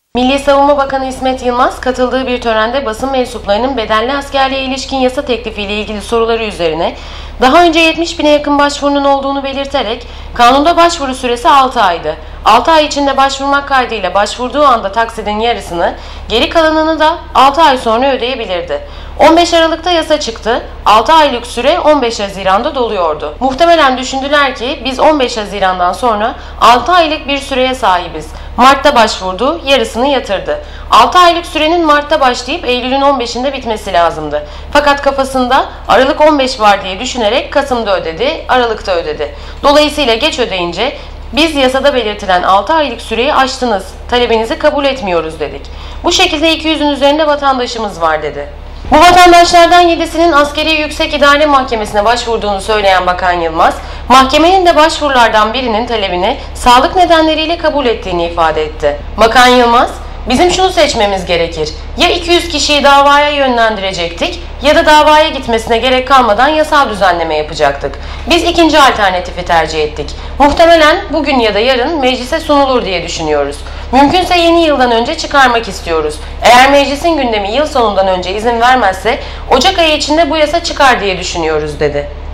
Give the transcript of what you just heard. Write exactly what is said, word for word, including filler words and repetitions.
Milli Savunma Bakanı İsmet Yılmaz, katıldığı bir törende basın mensuplarının bedelli askerliğe ilişkin yasa teklifiyle ilgili soruları üzerine daha önce yetmiş bine yakın başvurunun olduğunu belirterek kanunda başvuru süresi altı aydı. altı ay içinde başvurmak kaydıyla başvurduğu anda taksidin yarısını, geri kalanını da altı ay sonra ödeyebilirdi. on beş Aralık'ta yasa çıktı. altı aylık süre on beş Haziran'da doluyordu. Muhtemelen düşündüler ki biz on beş Haziran'dan sonra altı aylık bir süreye sahibiz. Mart'ta başvurdu, yarısını yatırdı. altı aylık sürenin Mart'ta başlayıp Eylül'ün on beşinde bitmesi lazımdı. Fakat kafasında Aralık on beş var diye düşünerek Kasım'da ödedi, Aralık'ta ödedi. Dolayısıyla geç ödeyince biz yasada belirtilen altı aylık süreyi aştınız, talebinizi kabul etmiyoruz dedik. Bu şekilde iki yüzün üzerinde vatandaşımız var dedi. Bu vatandaşlardan yedisinin Askeri Yüksek İdare Mahkemesi'ne başvurduğunu söyleyen Bakan Yılmaz, mahkemenin de başvurulardan birinin talebini sağlık nedenleriyle kabul ettiğini ifade etti. Bakan Yılmaz, bizim şunu seçmemiz gerekir, ya iki yüz kişiyi davaya yönlendirecektik ya da davaya gitmesine gerek kalmadan yasal düzenleme yapacaktık. Biz ikinci alternatifi tercih ettik. Muhtemelen bugün ya da yarın meclise sunulur diye düşünüyoruz. Mümkünse yeni yıldan önce çıkarmak istiyoruz. Eğer meclisin gündemi yıl sonundan önce izin vermezse Ocak ayı içinde bu yasa çıkar diye düşünüyoruz dedi.